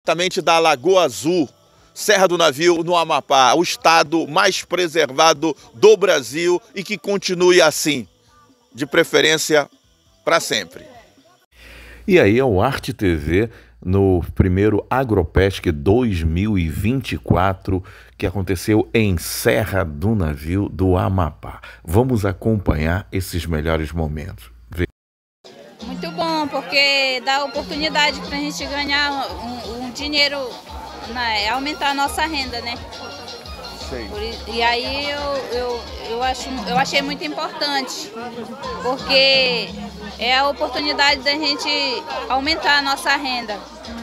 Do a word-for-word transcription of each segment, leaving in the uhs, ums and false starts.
Diretamente da Lagoa Azul, Serra do Navio, no Amapá, o estado mais preservado do Brasil e que continue assim, de preferência para sempre. E aí é o Arte T V no primeiro Agropesc dois mil e vinte e quatro, que aconteceu em Serra do Navio do Amapá. Vamos acompanhar esses melhores momentos. Muito bom, porque dá oportunidade para a gente ganhar um, um dinheiro, né, aumentar a nossa renda, né? Sim. Por, e aí eu, eu, eu, acho, eu achei muito importante, porque é a oportunidade da gente aumentar a nossa renda.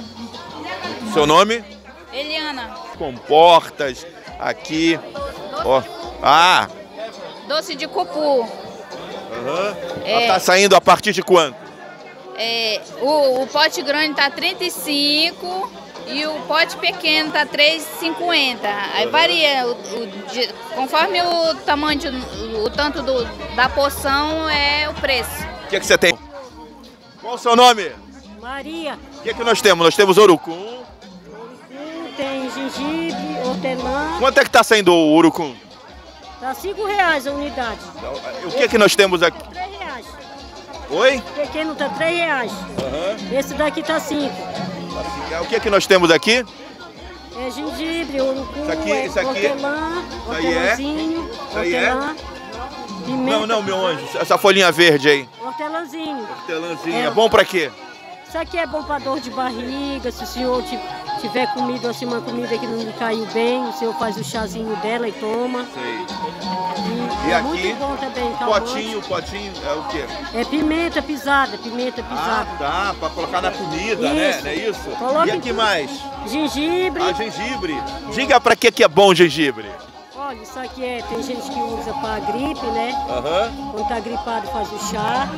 Seu nome? Eliana. Com portas aqui. Ó. Ah! Doce de cupu. Uhum. É. Ela tá saindo a partir de quanto? É, o, o pote grande tá trinta e cinco e o pote pequeno tá três e cinquenta. Aí varia, o, o, de, conforme o tamanho, de, o tanto do, da porção é o preço. O que é que você tem? Qual o seu nome? Maria. O que é que nós temos? Nós temos urucum. Urucum, tem gengibre, hortelã. Quanto é que tá saindo o urucum? Tá cinco reais a unidade. O que é que nós temos aqui? Três reais. Oi? O pequeno tá três reais. Uhum. Esse daqui tá cinco. O que é que nós temos aqui? É gengibre, urucum, Isso aqui, é isso aqui, hortelã, isso aí é? hortelãzinho, Isso aí é? hortelã, pimenta. Não, não, meu anjo. Essa folhinha verde aí. Hortelãzinho. Hortelãzinha. É. É bom pra quê? Isso aqui é bom para dor de barriga, se o senhor tiver comido assim uma comida que não lhe caiu bem, o senhor faz o chazinho dela e toma. Sei. E, E é aqui, muito bom também, calmante. Potinho, potinho, é o quê? É pimenta pisada, pimenta Ah, pisada. tá, pra colocar na comida, né? Isso. Não é isso? Coloca E em aqui tudo. mais? Gengibre. Ah, gengibre. Diga pra que que é bom gengibre. Olha, isso aqui é, tem gente que usa para gripe, né? Aham. Quando tá gripado faz o chá.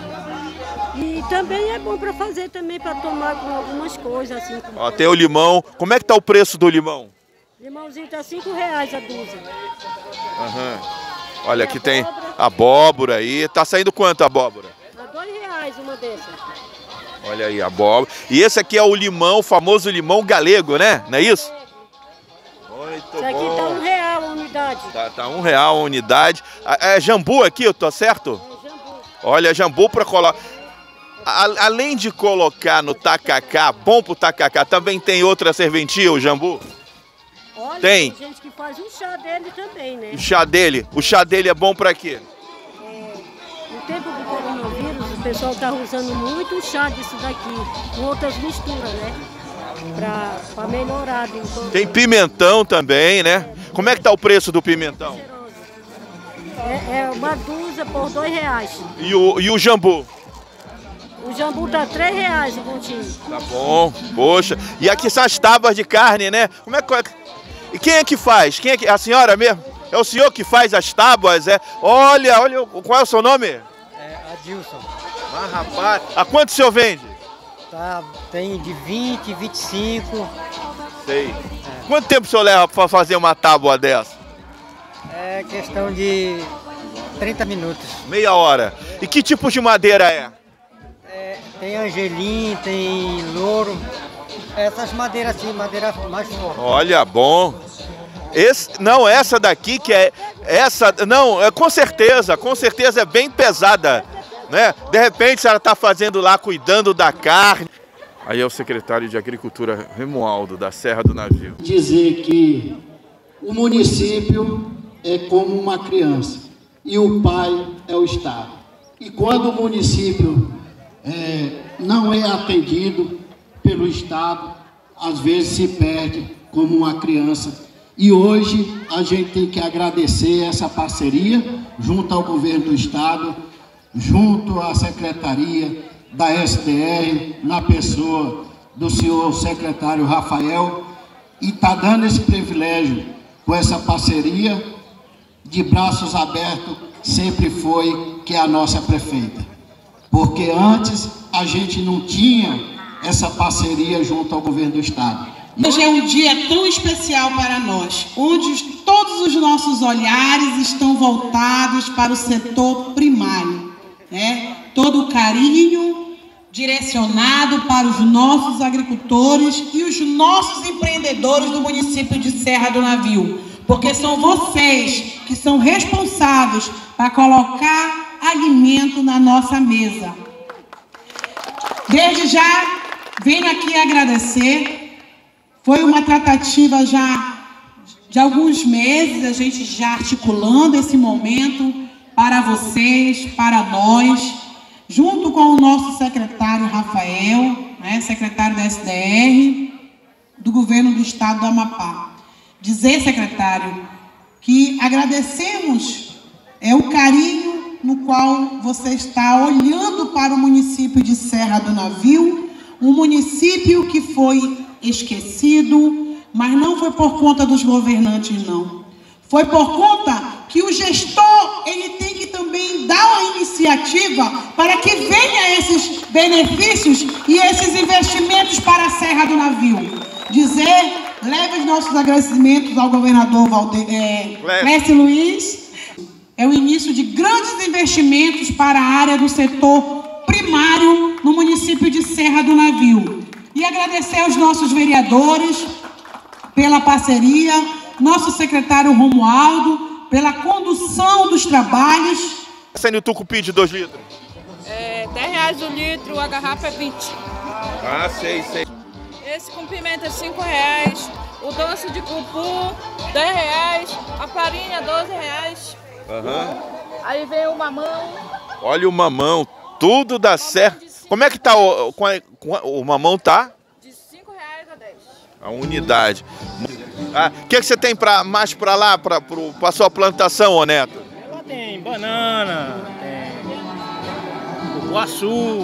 E também é bom para fazer também, para tomar com algumas coisas assim. Ó, tem o limão. Como é que tá o preço do limão? Limãozinho tá cinco reais a dúzia. Aham. Olha, aqui tem abóbora aí. Tá saindo quanto a abóbora? Tá dois reais uma dessas. Olha aí, abóbora. E esse aqui é o limão, o famoso limão galego, né? Não é isso? Muito Isso aqui bom. tá um real a unidade. Tá, tá um real a unidade. É jambu aqui, eu tô certo? É jambu. Olha, jambu para colocar. Além de colocar no tacacá, bom pro tacacá, também tem outra serventia, o jambu? Olha, Tem. tem gente que faz um chá dele também, né? O chá dele, o chá dele é bom para quê? É, no tempo do coronavírus, o pessoal tá usando muito o chá disso daqui, com outras misturas, né? Pra, pra melhorar. Então, Tem pimentão também, né? Como é que tá o preço do pimentão? É, é uma dúzia por dois reais. E o, e o jambu? O jambu tá três reais o pontinho. Tá bom, poxa. E aqui são as tábuas de carne, né? Como é que... E quem é que faz? Quem é que... A senhora mesmo? É o senhor que faz as tábuas? É? Olha, olha, qual é o seu nome? É Adilson. Ah, rapaz. A quanto o senhor vende? Tá, tem de vinte, vinte e cinco. Sei. É. Quanto tempo o senhor leva para fazer uma tábua dessa? É questão de trinta minutos. Meia hora. E que tipo de madeira é? É, tem angelim, tem louro. Essas madeiras assim, madeira mais forte. Olha, bom. Esse, não, essa daqui que é... Essa, não, é, com certeza, com certeza é bem pesada, né? De repente a senhora está fazendo lá, cuidando da carne. Aí é o secretário de Agricultura, Remualdo, da Serra do Navio. Dizer que o município é como uma criança e o pai é o Estado. E quando o município é, não é atendido pelo Estado, às vezes se perde como uma criança. E hoje a gente tem que agradecer essa parceria junto ao governo do Estado, junto à Secretaria da S D R, na pessoa do senhor secretário Rafael, e está dando esse privilégio com essa parceria de braços abertos, sempre foi que é a nossa prefeita. Porque antes a gente não tinha essa parceria junto ao governo do Estado. Hoje é um dia tão especial para nós, onde os, todos os nossos olhares estão voltados para o setor primário, né? Todo o carinho, direcionado para os nossos agricultores e os nossos empreendedores do município de Serra do Navio, porque são vocês que são responsáveis para colocar alimento na nossa mesa. Desde já, venho aqui agradecer. Foi uma tratativa já de alguns meses, a gente já articulando esse momento para vocês, para nós, junto com o nosso secretário Rafael, né, secretário da S D R, do governo do estado do Amapá. Dizer, secretário, que agradecemos é, o carinho no qual você está olhando para o município de Serra do Navio, um município que foi esquecido, mas não foi por conta dos governantes, não. Foi por conta que o gestor ele tem que também dar uma iniciativa para que venha esses benefícios e esses investimentos para a Serra do Navio. Dizer, leve os nossos agradecimentos ao governador Valde, é, Clécio Luiz. É o início de grandes investimentos para a área do setor primário no município de Serra do Navio. E agradecer aos nossos vereadores pela parceria, nosso secretário Romualdo, pela condução dos trabalhos. Sendo o tucupi de dois litros? É dez reais o litro, a garrafa é vinte. Ah, sei, sei. Esse com pimenta é cinco reais, o doce de cupu dez reais, a farinha doze reais. Uhum. Aí vem o mamão. Olha o mamão, tudo dá certo. Como é que tá o, o, o mamão tá? De cinco reais a dez. A unidade. O ah, que, que você tem pra, mais para lá, para a sua plantação, ô Neto? Lá tem banana, tem cupuaçu,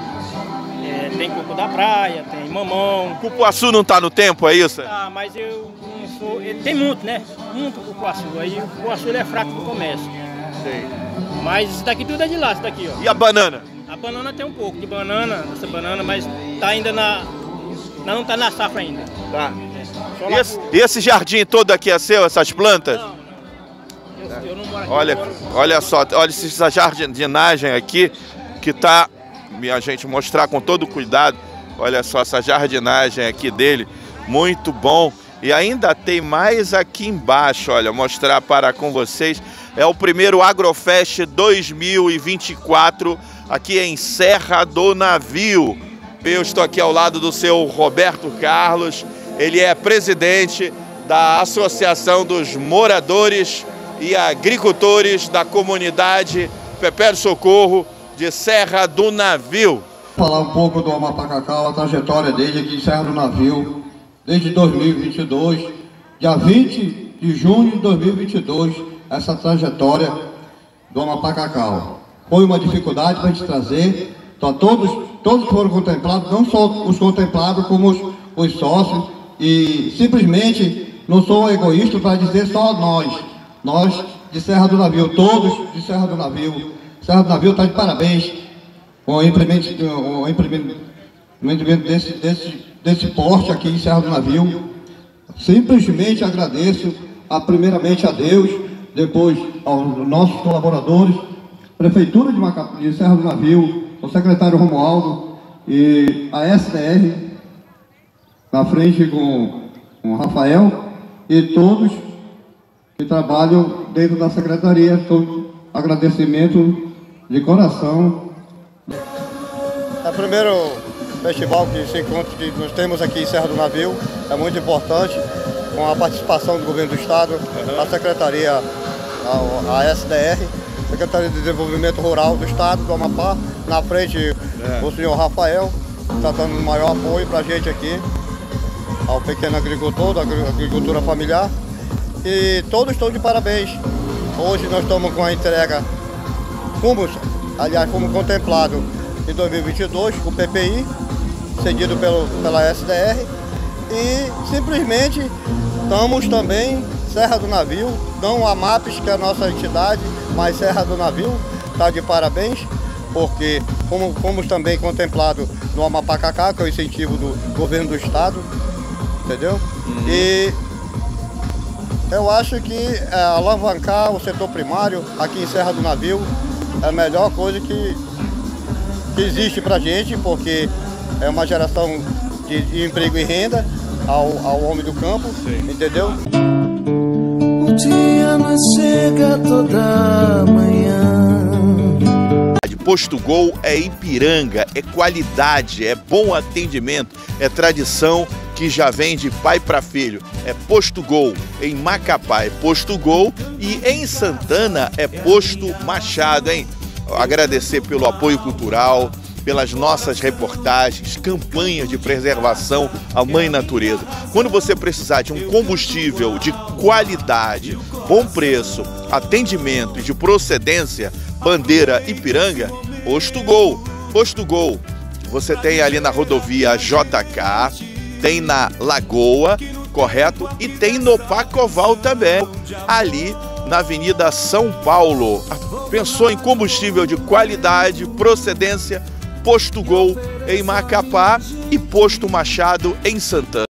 é, tem coco da praia, tem mamão. Cupuaçu não tá no tempo, é isso? Ah, mas eu não sou... Ele tem muito, né? Muito cupuaçu. Aí o cupuaçu ele é fraco no comércio. Sei. Mas isso daqui tudo é de lá, isso daqui, ó. E a banana? A banana tem um pouco de banana, essa banana, mas tá ainda na... não tá na safra ainda. Tá. E esse, e esse jardim todo aqui é seu, essas plantas? Não, não. Eu, eu não moro aqui. Olha, olha só, olha essa jardinagem aqui que tá, minha gente, mostrar com todo cuidado. Olha só essa jardinagem aqui dele, muito bom. E ainda tem mais aqui embaixo, olha, mostrar para com vocês. É o primeiro Agrofest dois mil e vinte e quatro aqui em Serra do Navio. Eu estou aqui ao lado do seu Roberto Carlos. Ele é presidente da Associação dos Moradores e Agricultores da Comunidade Pepero Socorro de Serra do Navio. Vou falar um pouco do Amapá Cacau, a trajetória dele aqui em Serra do Navio, desde dois mil e vinte e dois, dia vinte de junho de dois mil e vinte e dois, essa trajetória do Amapá Cacau. Foi uma dificuldade para a gente trazer, então todos, todos foram contemplados, não só os contemplados, como os, os sócios. E simplesmente não sou egoísta para dizer só nós, nós de Serra do Navio, todos de Serra do Navio. Serra do Navio está de parabéns com o implemento, o implemento desse, desse, desse porte aqui em Serra do Navio. Simplesmente agradeço a, primeiramente a Deus, depois aos nossos colaboradores, Prefeitura de, Macapá, de Serra do Navio, o secretário Romualdo e a S D R, na frente com, com o Rafael e todos que trabalham dentro da secretaria. Todo agradecimento de coração. É o primeiro festival que se encontra que nós temos aqui em Serra do Navio, é muito importante, com a participação do governo do estado, uhum. a secretaria, a, a S D R, Secretaria de Desenvolvimento Rural do estado do Amapá, na frente é. o senhor Rafael, está dando o maior apoio para a gente aqui, ao pequeno agricultor, da agricultura familiar, e todos estão de parabéns. Hoje nós estamos com a entrega, fomos, aliás, fomos contemplados em dois mil e vinte e dois, com o P P I, cedido pelo, pela S D R, e simplesmente estamos também, Serra do Navio, não a MAPES, que é a nossa entidade, mas Serra do Navio está de parabéns, porque fomos, fomos também contemplados no Amapá Cacau, que é o incentivo do governo do estado, entendeu? Uhum. E eu acho que é, alavancar o setor primário aqui em Serra do Navio é a melhor coisa que que existe para a gente, porque é uma geração de, de emprego e renda ao, ao homem do campo, sim, entendeu? O dia não chega toda manhã. Posto Gol é Ipiranga, é qualidade, é bom atendimento, é tradição que já vem de pai para filho. É Posto Gol, em Macapá é Posto Gol e em Santana é Posto Machado, hein? Agradecer pelo apoio cultural, pelas nossas reportagens, campanhas de preservação à mãe natureza. Quando você precisar de um combustível de qualidade, bom preço, atendimento e de procedência, bandeira Ipiranga, Posto Gol. Posto Gol, você tem ali na rodovia J K, tem na Lagoa, correto? E tem no Pacoval também, ali na Avenida São Paulo. Pensou em combustível de qualidade, procedência, Posto Gol em Macapá e Posto Machado em Santana.